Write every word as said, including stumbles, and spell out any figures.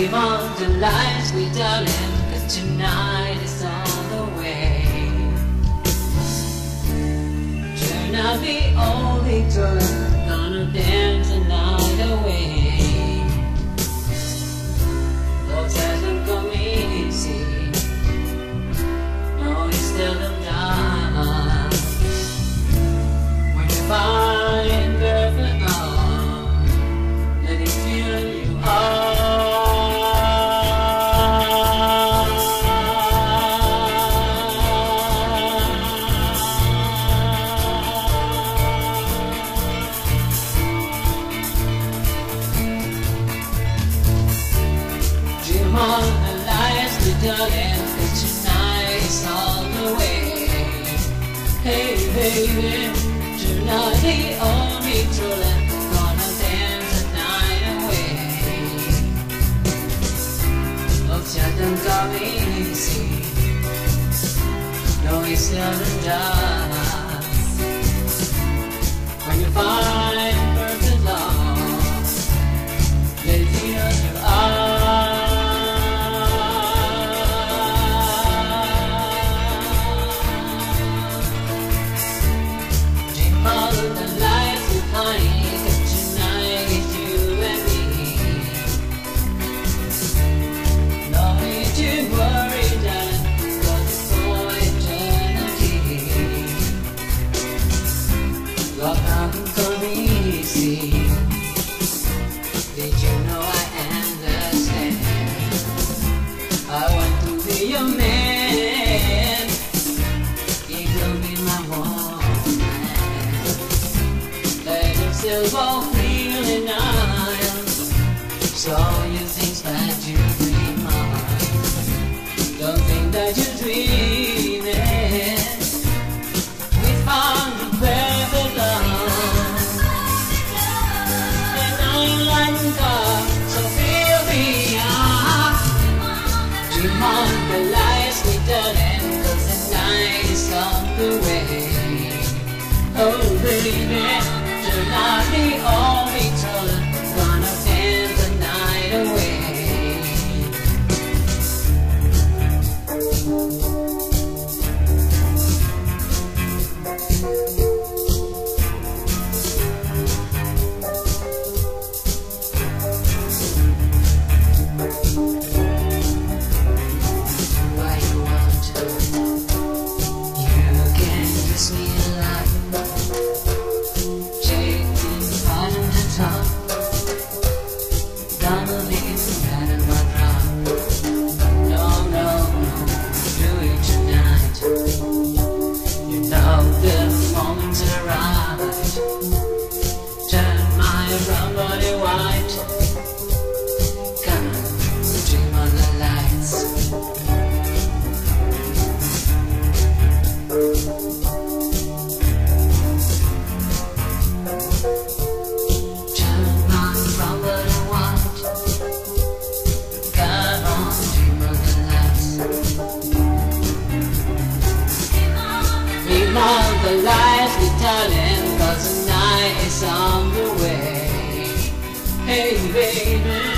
Dream on the lights, we darling, 'cause tonight is on the way. Turn out the only turn, gonna dance the night away. Those hasn't come easy, no, it's still them down. When you find perfect love, let it fill you up. On the lights, we darling, 'cause tonight is all the way. Hey baby, tonight the only true love, gonna dance the night away. Love doesn't come easy, no, it's seldom does. When you find perfect love, let it fill you up. Love doesn't come easy. Did you know I understand? I want to be your man. You will be my woman. Let him still go feeling nice. So you think that you dream of, don't think that you're dreaming. We found the perfect love, and I like God, so feel me up. Dream on the lights, we darling, 'cause the night is on the way. Oh baby, tonight the only true, gonna dance the night away. On the lights, we darling, 'cause the night is on the way. Hey baby.